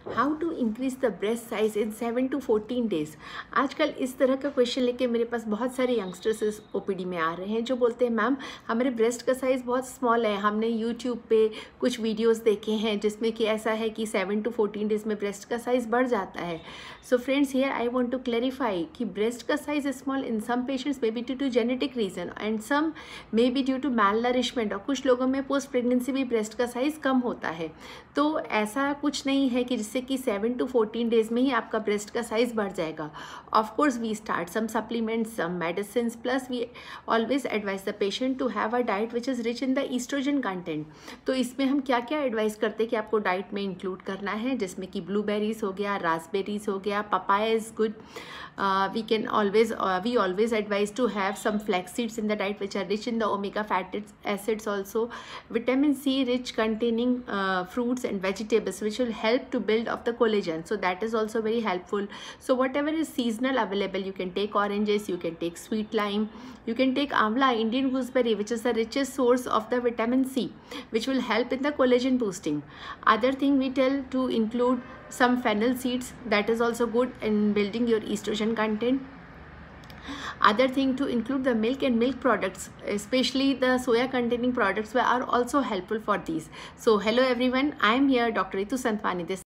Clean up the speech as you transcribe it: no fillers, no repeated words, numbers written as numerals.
How to increase the breast size in 7 to 14 days. आजकल इस तरह का क्वेश्चन लेके मेरे पास बहुत सारे यंगस्टर्स इस ओपीडी में आ रहे हैं जो बोलते हैं मैम हमारे ब्रेस्ट का साइज़ बहुत स्मॉल है, हमने यूट्यूब पे कुछ वीडियोस देखे हैं जिसमें कि ऐसा है कि 7 to 14 डेज में ब्रेस्ट का साइज़ बढ़ जाता है। So friends, here I want to clarify कि ब्रेस्ट का size small in some patients may be due to genetic reason and some may be due to malnourishment, और कुछ लोगों में पोस्ट प्रेगनेंसी भी ब्रेस्ट का साइज़ कम होता है। तो ऐसा कुछ नहीं है कि जिससे कि 7 to 14 डेज में ही आपका ब्रेस्ट का साइज़ बढ़ जाएगा। Of course we start some supplements, some medicine, plus we always advise the patient to have a diet which is rich in the oestrogen content. तो इसमें हम क्या क्या एडवाइस करते हैं कि आपको डाइट में इंक्लूड करना है, जिसमें कि ब्लूबेरीज हो गया, रास्पबेरीज हो गया, papaya is good. We always advise to have some flax seeds in the diet which are rich in the omega fatty acids, also vitamin C rich containing fruits and vegetables which will help to build up the collagen, so that is also very helpful. So whatever is seasonal available, you can take oranges, you can take sweet lime, you can take amla, Indian gooseberry, which is the richest source of the vitamin C which will help in the collagen boosting. Other thing we tell to include some fennel seeds, that is also good in building your estrogen content. Other thing to include the milk and milk products, especially the soya containing products, are also helpful for these. So hello everyone, I am here Dr. Ritu Santwani. This